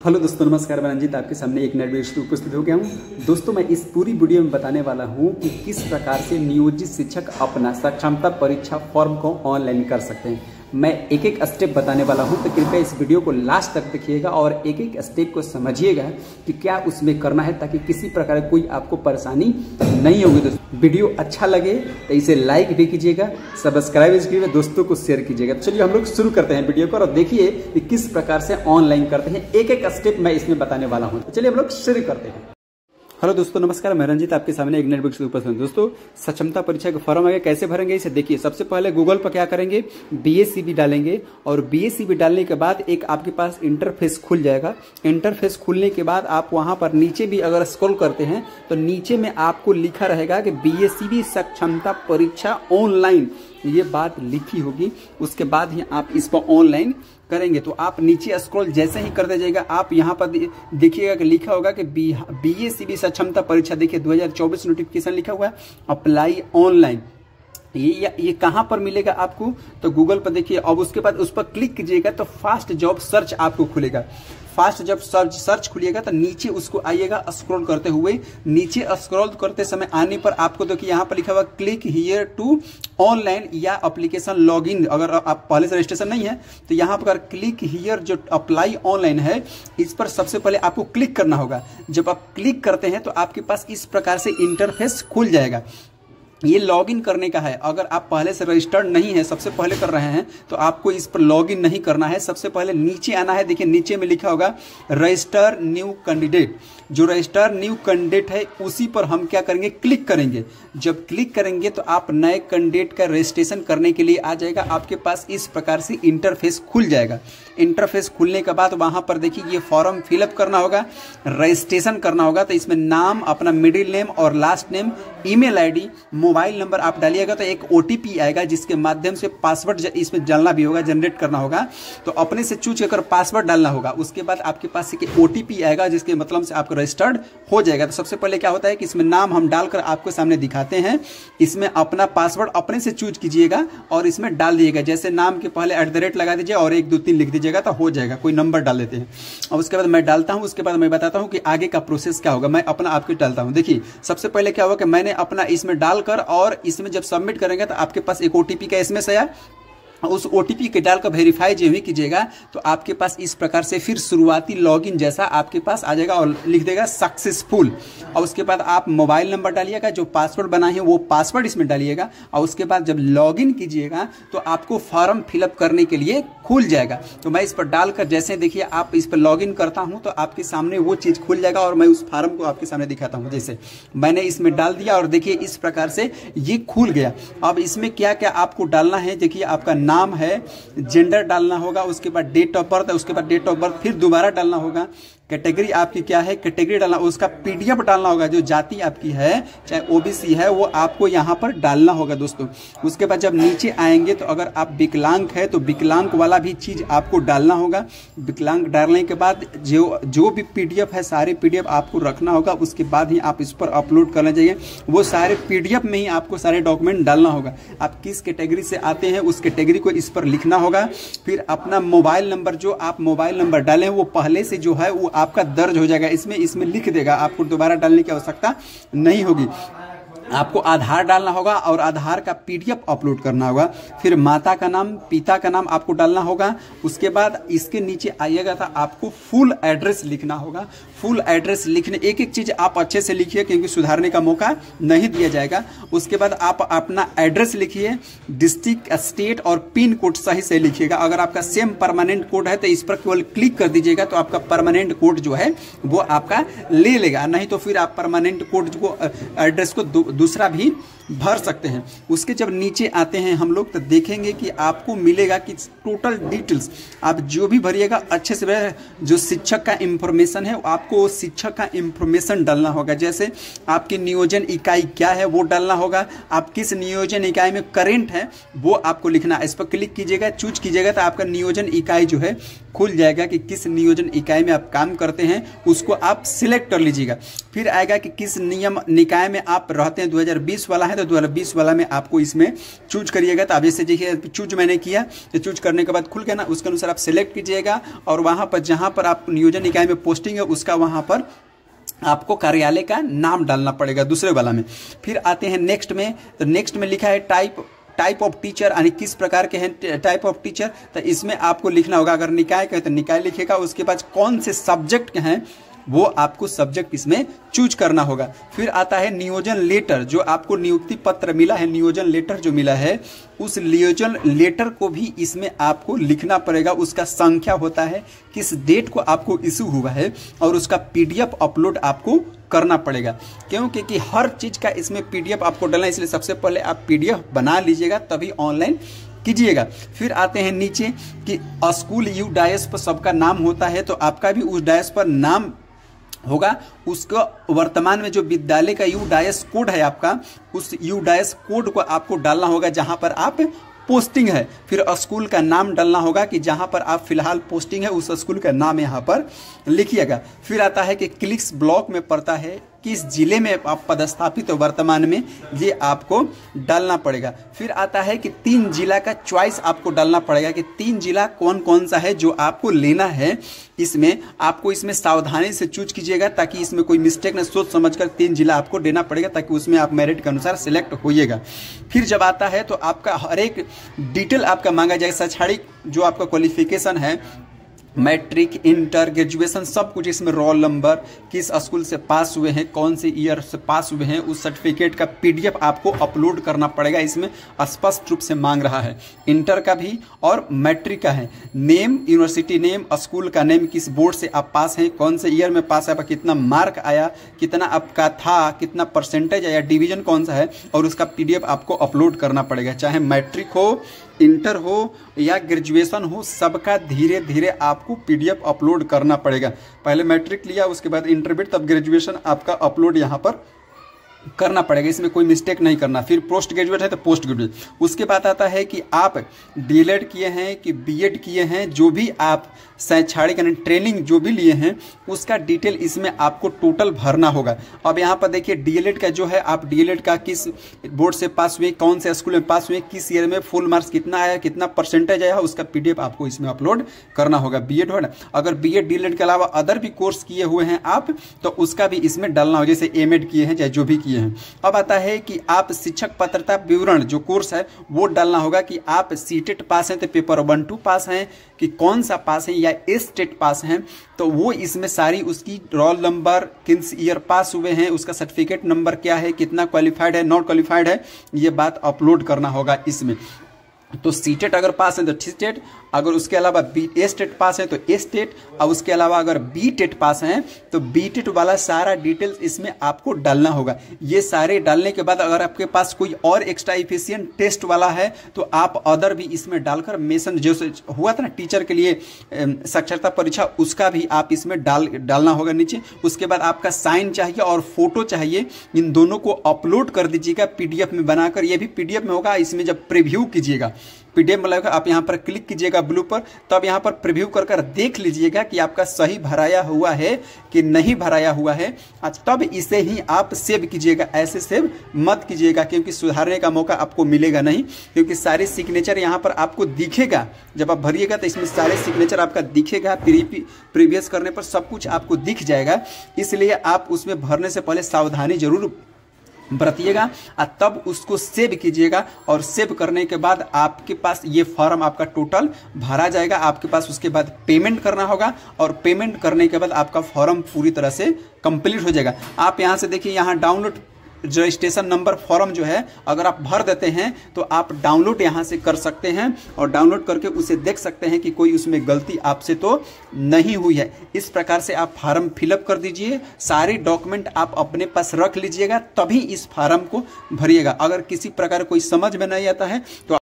Hello दोस्तों, नमस्कार। मैं रंजीत आपके सामने एक नए वीडियो से उपस्थित हो गया हूं। दोस्तों, मैं इस पूरी वीडियो में बताने वाला हूं कि किस प्रकार से नियोजित शिक्षक अपना सक्षमता परीक्षा फॉर्म को ऑनलाइन कर सकते हैं। मैं एक एक स्टेप बताने वाला हूं, तो कृपया इस वीडियो को लास्ट तक देखिएगा और एक एक स्टेप को समझिएगा कि क्या उसमें करना है, ताकि किसी प्रकार कोई आपको परेशानी नहीं होगी। दोस्तों, वीडियो अच्छा लगे तो इसे लाइक भी कीजिएगा, सब्सक्राइब कीजिएगा, दोस्तों को शेयर कीजिएगा। तो चलिए हम लोग शुरू करते हैं वीडियो को और देखिए कि किस प्रकार से ऑनलाइन करते हैं। एक एक स्टेप मैं इसमें बताने वाला हूं। तो चलिए हम लोग शुरू करते हैं। हेलो दोस्तों, नमस्कार। मैं रंजीत आपके सामने एक नए वीडियो से उपस्थित हूं। दोस्तों, सक्षमता परीक्षा का फॉर्म आगे कैसे भरेंगे इसे देखिए। सबसे पहले गूगल पर क्या करेंगे, BACB डालेंगे और BACB डालने के बाद एक आपके पास इंटरफेस खुल जाएगा। इंटरफेस खुलने के बाद आप वहां पर नीचे भी अगर स्क्रॉल करते हैं तो नीचे में आपको लिखा रहेगा कि BACB सक्षमता परीक्षा ऑनलाइन, ये बात लिखी होगी। उसके बाद ही आप इस पर ऑनलाइन करेंगे। तो आप नीचे स्क्रॉल जैसे ही कर दीजिएगा, आप यहाँ पर देखिएगा कि लिखा होगा कि BACB सक्षमता परीक्षा, देखिए 2024 नोटिफिकेशन लिखा हुआ है, अप्लाई ऑनलाइन। ये कहां पर मिलेगा आपको, तो गूगल पर देखिए। अब उसके बाद उस पर क्लिक कीजिएगा तो फास्ट जॉब सर्च आपको खुलेगा। फास्ट जब सर्च खुलिएगा तो नीचे उसको आइएगा स्क्रॉल करते हुए। नीचे स्क्रॉल करते समय आने पर आपको देखिए यहाँ पर लिखा हुआ क्लिक हियर टू ऑनलाइन या एप्लीकेशन लॉगिन। अगर आप पहले से रजिस्ट्रेशन नहीं है तो यहाँ पर क्लिक हियर जो अप्लाई ऑनलाइन है, इस पर सबसे पहले आपको क्लिक करना होगा। जब आप क्लिक करते हैं तो आपके पास इस प्रकार से इंटरफेस खुल जाएगा। ये लॉगिन करने का है। अगर आप पहले से रजिस्टर्ड नहीं है, सबसे पहले कर रहे हैं, तो आपको इस पर लॉगिन नहीं करना है। सबसे पहले नीचे आना है। देखिए नीचे में लिखा होगा रजिस्टर न्यू कैंडिडेट। जो रजिस्टर न्यू कैंडिडेट है उसी पर हम क्या करेंगे, क्लिक करेंगे। जब क्लिक करेंगे तो आप नए कैंडिडेट का रजिस्ट्रेशन करने के लिए आ जाएगा। आपके पास इस प्रकार से इंटरफेस खुल जाएगा। इंटरफेस खुलने के बाद वहां पर देखिए ये फॉर्म फिलअप करना होगा, रजिस्ट्रेशन करना होगा। तो इसमें नाम, अपना मिडिल नेम और last name, email ID, mobile number आप डालिएगा तो एक OTP आएगा, जिसके माध्यम से पासवर्ड इसमें डालना भी होगा, जनरेट करना होगा। तो अपने से चूज कर पासवर्ड डालना होगा। उसके बाद आपके पास एक OTP आएगा, जिसके मतलब से आपका रजिस्टर्ड हो जाएगा। तो सबसे पहले क्या होता है कि इसमें नाम हम डालकर आपको सामने दिखाते हैं। इसमें अपना पासवर्ड अपने से चूज कीजिएगा और इसमें डाल दीजिएगा। जैसे नाम के पहले @ लगा दीजिए और 1 2 3 लिख दीजिएगा तो हो जाएगा। कोई नंबर डाल देते हैं और उसके बाद मैं डालता हूं। उसके बाद मैं बताता हूं कि आगे का प्रोसेस क्या होगा। मैं अपना आपके डालता हूं। देखिए सबसे पहले क्या होगा कि मैंने अपना इसमें डालकर और इसमें जब सबमिट करेंगे तो आपके पास एक OTP का SMS आया। उस OTP के डालकर वेरीफाई जो भी कीजिएगा तो आपके पास इस प्रकार से फिर शुरुआती लॉगिन जैसा आपके पास आ जाएगा और लिख देगा सक्सेसफुल। और उसके बाद आप मोबाइल नंबर डालिएगा, जो पासवर्ड बनाए हैं वो पासवर्ड इसमें डालिएगा। और उसके बाद जब लॉगिन कीजिएगा तो आपको फॉर्म फिलअप करने के लिए खुल जाएगा। तो मैं इस पर डालकर जैसे देखिए आप इस पर लॉगिन करता हूं तो आपके सामने वो चीज़ खुल जाएगा और मैं उस फॉर्म को आपके सामने दिखाता हूं। जैसे मैंने इसमें डाल दिया और देखिए इस प्रकार से ये खुल गया। अब इसमें क्या क्या आपको डालना है, देखिए आपका नाम है, जेंडर डालना होगा, उसके बाद डेट ऑफ बर्थ है, उसके बाद डेट ऑफ बर्थ फिर दोबारा डालना होगा। कैटेगरी आपकी क्या है, कैटेगरी डालना, उसका PDF डालना होगा। जो जाति आपकी है, चाहे OBC है, वो आपको यहाँ पर डालना होगा दोस्तों। उसके बाद जब नीचे आएंगे तो अगर आप विकलांग है तो विकलांग वाला भी चीज़ आपको डालना होगा। विकलांग डालने के बाद जो भी PDF है, सारे PDF आपको रखना होगा। उसके बाद ही आप इस पर अपलोड करना चाहिए। वो सारे PDF में ही आपको सारे डॉक्यूमेंट डालना होगा। आप किस कैटेगरी से आते हैं उस कैटेगरी को इस पर लिखना होगा। फिर अपना मोबाइल नंबर, जो आप मोबाइल नंबर डालें वो पहले से जो है वो आपका दर्ज हो जाएगा। इसमें लिख देगा, आपको दोबारा डालने की आवश्यकता नहीं होगी। आपको आधार डालना होगा और आधार का PDF अपलोड करना होगा। फिर माता का नाम, पिता का नाम आपको डालना होगा। उसके बाद इसके नीचे आइएगा तो आपको फुल एड्रेस लिखना होगा। फुल एड्रेस लिखने, एक एक चीज आप अच्छे से लिखिए क्योंकि सुधारने का मौका नहीं दिया जाएगा। उसके बाद आप अपना एड्रेस लिखिए, डिस्ट्रिक्ट, स्टेट और पिन कोड सही से लिखिएगा। अगर आपका सेम परमानेंट कोड है तो इस पर केवल क्लिक कर दीजिएगा तो आपका परमानेंट कोड जो है वो आपका ले लेगा। नहीं तो फिर आप परमानेंट कोड को, एड्रेस को दूसरा भी भर सकते हैं। उसके जब नीचे आते हैं हम लोग तो देखेंगे कि आपको मिलेगा कि टोटल डिटेल्स आप जो भी भरिएगा अच्छे से भरिए। जो शिक्षक का इंफॉर्मेशन है आपको शिक्षक का इंफॉर्मेशन डालना होगा। जैसे आपकी नियोजन इकाई क्या है वो डालना होगा। आप किस नियोजन इकाई में करेंट है वो आपको लिखना है। इस पर क्लिक कीजिएगा, चूज कीजिएगा तो आपका नियोजन इकाई जो है खुल जाएगा कि किस नियोजन इकाई में आप काम करते हैं, उसको आप सिलेक्ट कर लीजिएगा। फिर आएगा कि किस नियम निकाय में आप रहते हैं, 2020 वाला है तो 2020 वाला में आपको इसमें चूज करिएगा। तो अब जैसे देखिए चूज मैंने किया, तो चूज करने के बाद खुल गया ना, उसके अनुसार आप सिलेक्ट कीजिएगा और वहाँ पर जहाँ पर आप नियोजन निकाय में पोस्टिंग है उसका वहाँ पर आपको कार्यालय का नाम डालना पड़ेगा दूसरे वाला में। फिर आते हैं नेक्स्ट में, तो नेक्स्ट में लिखा है टाइप ऑफ टीचर, यानी किस प्रकार के हैं टाइप ऑफ टीचर, तो इसमें आपको लिखना होगा। अगर निकाय का है तो निकाय लिखेगा, उसके बाद कौन से सब्जेक्ट के हैं वो आपको सब्जेक्ट इसमें चूज करना होगा। फिर आता है नियोजन लेटर, जो आपको नियुक्ति पत्र मिला है, नियोजन लेटर जो मिला है, उस नियोजन लेटर को भी इसमें आपको लिखना पड़ेगा। उसका संख्या होता है, किस डेट को आपको इशू हुआ है, और उसका पीडीएफ अपलोड आपको करना पड़ेगा। क्योंकि कि हर चीज़ का इसमें पीडीएफ आपको डालना है, इसलिए सबसे पहले आप पीडीएफ बना लीजिएगा तभी ऑनलाइन कीजिएगा। फिर आते हैं नीचे कि स्कूल यू डायस पर सबका नाम होता है, तो आपका भी उस डायस पर नाम होगा। उसको वर्तमान में जो विद्यालय का यू डायस कोड है आपका, उस यू डायस कोड को आपको डालना होगा जहां पर आप पोस्टिंग है। फिर स्कूल का नाम डालना होगा कि जहां पर आप फिलहाल पोस्टिंग है उस स्कूल का नाम यहां पर लिखिएगा। फिर आता है कि क्लिक्स ब्लॉक में पड़ता है, किस जिले में आप पदस्थापित हो वर्तमान में, ये आपको डालना पड़ेगा। फिर आता है कि 3 जिला का चॉइस आपको डालना पड़ेगा कि 3 जिला कौन कौन सा है जो आपको लेना है। इसमें आपको इसमें सावधानी से चूज कीजिएगा ताकि इसमें कोई मिस्टेक न, सोच समझकर 3 जिला आपको देना पड़ेगा ताकि उसमें आप मेरिट के अनुसार सिलेक्ट होइएगा। फिर जब आता है तो आपका हर एक डिटेल आपका मांगा जाएगा, शैक्षणिक जो आपका क्वालिफिकेशन है, मैट्रिक, इंटर, ग्रेजुएशन, सब कुछ इसमें, रोल नंबर, किस स्कूल से पास हुए हैं, कौन से ईयर से पास हुए हैं, उस सर्टिफिकेट का पीडीएफ आपको अपलोड करना पड़ेगा। इसमें स्पष्ट रूप से मांग रहा है। इंटर का भी और मैट्रिक का है। नेम, यूनिवर्सिटी नेम, स्कूल का नेम, किस बोर्ड से आप पास हैं, कौन से ईयर में पास है, कितना मार्क आया, कितना आपका था, कितना परसेंटेज आया, डिवीजन कौन सा है, और उसका पीडीएफ आपको अपलोड करना पड़ेगा। चाहे मैट्रिक हो, इंटर हो या ग्रेजुएशन हो, सबका धीरे धीरे आपको पीडीएफ अपलोड करना पड़ेगा। पहले मैट्रिक लिया, उसके बाद इंटरमीडिएट, तब ग्रेजुएशन आपका अपलोड यहाँ पर करना पड़ेगा। इसमें कोई मिस्टेक नहीं करना। फिर पोस्ट ग्रेजुएट है तो पोस्ट ग्रेजुएट। उसके बाद आता है कि आप डीएलएड किए हैं कि बीएड किए हैं, जो भी आप शैक्षणिक ट्रेनिंग जो भी लिए हैं उसका डिटेल इसमें आपको टोटल भरना होगा। अब यहाँ पर देखिए डीएलएड का जो है, आप डीएलएड का किस बोर्ड से पास हुए, कौन से स्कूल में पास हुए, किस ईयर में, फुल मार्क्स कितना आया, कितना परसेंटेज आया, उसका पीडीएफ आपको इसमें अपलोड करना होगा। बीएड हो ना, अगर बीएड डीएलएड के अलावा अदर भी कोर्स किए हुए हैं आप, तो उसका भी इसमें डालना हो, जैसे एमएड किए हैं चाहे जो भी किए हैं। अब आता है कि आप शिक्षक पात्रता विवरण जो कोर्स है वो डालना होगा कि आप सीटेट पास हैं तो पेपर 1-2 पास हैं, कि कौन सा पास है या एस्टेट पास हैं, तो वो इसमें सारी उसकी रोल नंबर, किस ईयर पास हुए हैं, उसका सर्टिफिकेट नंबर क्या है, कितना क्वालिफाइड है, नॉट क्वालिफाइड है, ये बात अपलोड करना होगा इसमें। तो सीटेट अगर पास है तो सीटेट, अगर उसके अलावा ए स्टेट पास है तो ए स्टेट, और उसके अलावा अगर बी टेट पास है तो बी टेट वाला सारा डिटेल्स इसमें आपको डालना होगा। ये सारे डालने के बाद अगर आपके पास कोई और एक्स्ट्रा एफिशिएंट टेस्ट वाला है तो आप अदर भी इसमें डालकर मेंशन, जैसे हुआ था ना टीचर के लिए साक्षरता परीक्षा, उसका भी आप इसमें डालना होगा नीचे। उसके बाद आपका साइन चाहिए और फोटो चाहिए, इन दोनों को अपलोड कर दीजिएगा पीडीएफ में बनाकर। ये भी पीडीएफ में होगा। इसमें जब प्रीव्यू कीजिएगा, पीडीएफ में लगेगा, आप यहाँ पर क्लिक कीजिएगा ब्लू पर, तब यहाँ पर प्रीव्यू कर देख लीजिएगा कि आपका सही भराया हुआ है कि नहीं भराया हुआ है। तब इसे ही आप सेव कीजिएगा। ऐसे सेव मत कीजिएगा क्योंकि सुधारने का मौका आपको मिलेगा नहीं, क्योंकि सारे सिग्नेचर यहाँ पर आपको दिखेगा। जब आप भरिएगा तो इसमें सारे सिग्नेचर आपका दिखेगा, प्रीवियस करने पर सब कुछ आपको दिख जाएगा। इसलिए आप उसमें भरने से पहले सावधानी जरूर बरतिएगा और तब उसको सेव कीजिएगा। और सेव करने के बाद आपके पास ये फॉर्म आपका टोटल भरा जाएगा। आपके पास उसके बाद पेमेंट करना होगा और पेमेंट करने के बाद आपका फॉर्म पूरी तरह से कंप्लीट हो जाएगा। आप यहाँ से देखिए, यहाँ डाउनलोड रजिस्ट्रेशन नंबर फॉर्म जो है अगर आप भर देते हैं तो आप डाउनलोड यहाँ से कर सकते हैं और डाउनलोड करके उसे देख सकते हैं कि कोई उसमें गलती आपसे तो नहीं हुई है। इस प्रकार से आप फॉर्म फिलअप कर दीजिए। सारे डॉक्यूमेंट आप अपने पास रख लीजिएगा, तभी इस फॉर्म को भरिएगा। अगर किसी प्रकार कोई समझ में नहीं आता है तो